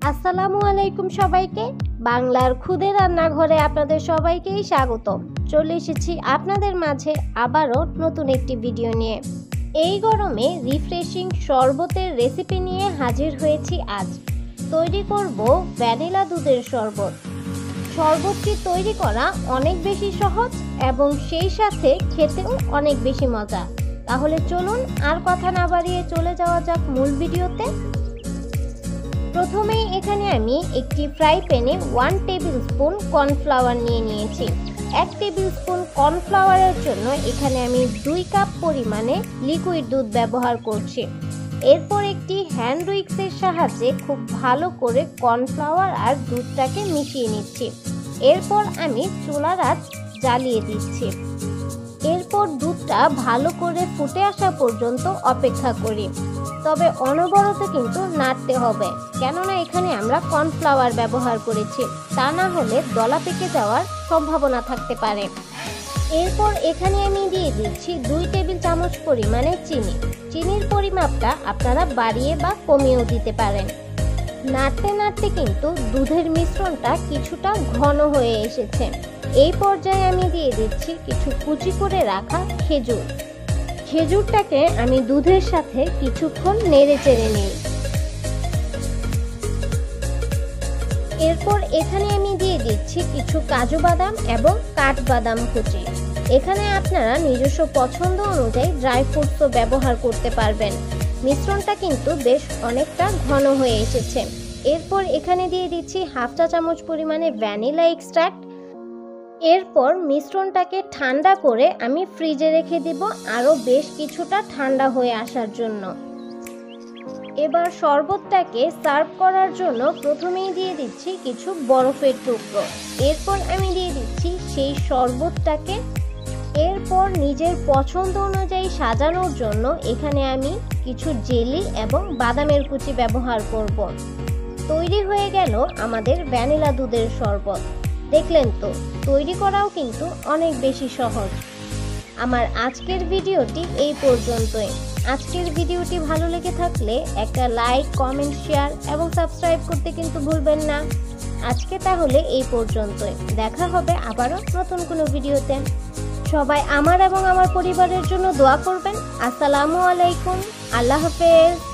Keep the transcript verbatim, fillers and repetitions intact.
আসসালামু আলাইকুম সবাইকে। বাংলার খুদে রান্নাঘরে আপনাদের সবাইকেই স্বাগতম। চলে এসেছি আপনাদের মাঝে আবারও নতুন একটি ভিডিও নিয়ে। এই গরমে রিফ্রেশিং শরবতের রেসিপি নিয়ে হাজির হয়েছি আজ। তৈরি করব ভ্যানিলা দুধের শরবত। শরবতটি তৈরি করা অনেক বেশি সহজ এবং সেই সাথে খেতেও অনেক বেশি মজা। তাহলে চলুন আর কথা না বাড়িয়ে চলে যাওয়া যাক মূল ভিডিওতে। প্রথমেই এখানে আমি একটি ফ্রাই প্যানে ওয়ান টেবিল স্পুন কর্নফ্লাওয়ার নিয়ে নিয়েছি। এক টেবিল স্পুন কর্নফ্লাওয়ারের জন্য এখানে আমি দুই কাপ পরিমাণে লিকুইড দুধ ব্যবহার করছি। এরপর একটি হ্যান্ড উইক্সের সাহায্যে খুব ভালো করে কর্নফ্লাওয়ার আর দুধটাকে মিশিয়ে নিচ্ছি। এরপর আমি চুলার আঁচ জ্বালিয়ে দিচ্ছি। এরপর দুধটা ভালো করে ফুটে আসা পর্যন্ত অপেক্ষা করি। তবে অনবরত কিন্তু নাড়তে হবে, কেননা এখানে আমরা কর্নফ্লাওয়ার ব্যবহার করেছি, তা না হলে দলা পেকে যাওয়ার সম্ভাবনা থাকতে পারে। এরপর এখানে আমি দিয়ে দিচ্ছি দুই টেবিল চামচ পরিমাণে চিনি। চিনির পরিমাপটা আপনারা বাড়িয়ে বা কমিয়েও দিতে পারেন। নাড়তে নাড়তে কিন্তু দুধের মিশ্রণটা কিছুটা ঘন হয়ে এসেছে। এই পর্যায়ে আমি দিয়ে দিচ্ছি কিছু কুচি করে রাখা খেজুর। খেজুরটাকে আমি দুধের সাথে কিছুক্ষণ নেড়ে চেড়ে নিই। এরপর এখানে আমি দিয়ে দিচ্ছি কিছু কাজু বাদাম এবং কাঠবাদাম কুচি। এখানে আপনারা নিজস্ব পছন্দ অনুযায়ী ড্রাই ফ্রুটসও ব্যবহার করতে পারবেন। মিশ্রণটা কিন্তু বেশ অনেকটা ঘন হয়ে এসেছে। এরপর এখানে দিয়ে দিচ্ছি হাফ চা চামচ পরিমাণে ভ্যানিলা এক্সট্রাক্ট। এরপর মিশ্রণটাকে ঠান্ডা করে আমি ফ্রিজে রেখে দেব আরও বেশ কিছুটা ঠান্ডা হয়ে আসার জন্য। এবার শরবতটাকে সার্ভ করার জন্য প্রথমেই দিয়ে দিচ্ছি কিছু বরফের টুকরো। এরপর আমি দিয়ে দিচ্ছি সেই শরবতটাকে। এরপর নিজের পছন্দ অনুযায়ী সাজানোর জন্য এখানে আমি কিছু জেলি এবং বাদামের কুচি ব্যবহার করব। তৈরি হয়ে গেল আমাদের ভ্যানিলা দুধের শরবত। দেখলেন তো, তৈরি করাও কিন্তু অনেক বেশি সহজ। আমার আজকের ভিডিওটি এই পর্যন্তই। আজকের ভিডিওটি ভালো লেগে থাকলে একটা লাইক, কমেন্ট, শেয়ার এবং সাবস্ক্রাইব করতে কিন্তু ভুলবেন না। আজকে তাহলে এই পর্যন্তই। দেখা হবে আবারও নতুন কোনো ভিডিওতে। সবাই আমার এবং আমার পরিবারের জন্য দোয়া করবেন। আসসালামু আলাইকুম। আল্লাহ হাফেজ।